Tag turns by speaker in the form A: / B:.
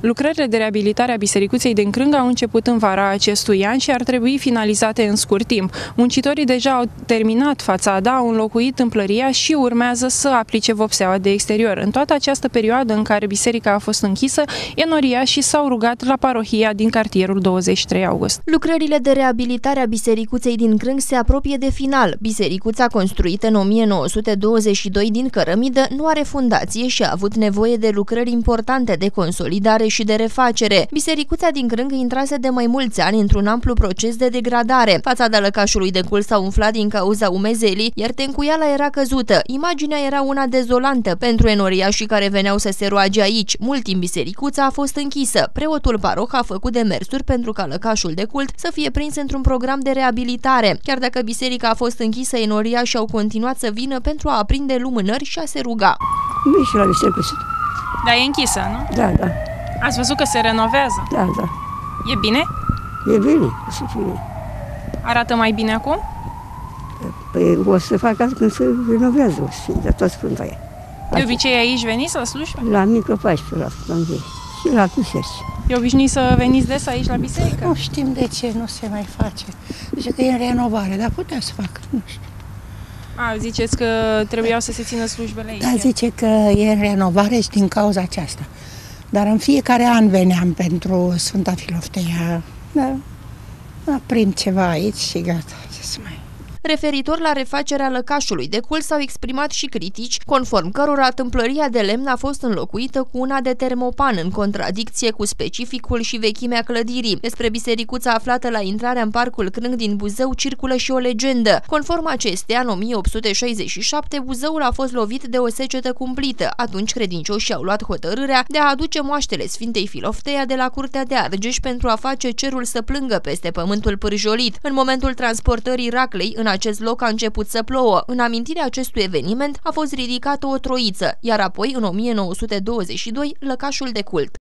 A: Lucrările de reabilitare a Bisericuței din Crâng au început în vara acestui an și ar trebui finalizate în scurt timp. Muncitorii deja au terminat fațada, au înlocuit tâmplăria și urmează să aplice vopseaua de exterior. În toată această perioadă în care biserica a fost închisă, enoriașii s-au rugat la parohia din cartierul 23 august.
B: Lucrările de reabilitare a Bisericuței din Crâng se apropie de final. Bisericuța, construită în 1922 din cărămidă, nu are fundație și a avut nevoie de lucrări importante de consolidare și de refacere. Bisericuța din Crâng intrase de mai mulți ani într-un amplu proces de degradare. Fațada lăcașului de cult s-a umflat din cauza umezelii, iar tencuiala era căzută. Imaginea era una dezolantă pentru enoriașii care veneau să se roage aici. Mult timp bisericuța a fost închisă. Preotul paroh a făcut demersuri pentru ca lăcașul de cult să fie prins într-un program de reabilitare. Chiar dacă biserica a fost închisă, enoriașii au continuat să vină pentru a aprinde lumânări și a se ruga.
C: Mergi și la bisericuță.
A: Dar e închisă, nu?
C: Da, da.
A: Ați văzut că se renovează?
C: Da, da.
A: E bine?
C: E bine, o să fie.
A: Arată mai bine acum?
C: Păi o să fac asta când se renovează, o să fie de tot Sfânta aia.
A: De obicei aici veniți la slujbă?
C: La mică 14 la zi. Și la Cuserci.
A: E obișnuit să veniți des aici la biserică?
D: Nu știm de ce nu se mai face. Zice că e în renovare, dar putea să facă, nu știu.
A: Ziceți că trebuiau să se țină slujbele aici?
D: Da, zice că e în renovare și din cauza aceasta. Dar în fiecare an veneam pentru Sfânta Filofteia. Da, aprind ceva aici și gata, ce să mai...
B: Referitor la refacerea lăcașului de cult s-au exprimat și critici, conform cărora tâmplăria de lemn a fost înlocuită cu una de termopan, în contradicție cu specificul și vechimea clădirii. Despre bisericuța aflată la intrarea în Parcul Crâng din Buzău circulă și o legendă. Conform acesteia, în 1867, Buzăul a fost lovit de o secetă cumplită. Atunci credincioșii au luat hotărârea de a aduce moaștele Sfintei Filofteia de la Curtea de Argeș pentru a face cerul să plângă peste pământul pârjolit. În momentul transportării raclei, în acest loc a început să plouă. În amintirea acestui eveniment a fost ridicată o troiță, iar apoi, în 1922, lăcașul de cult.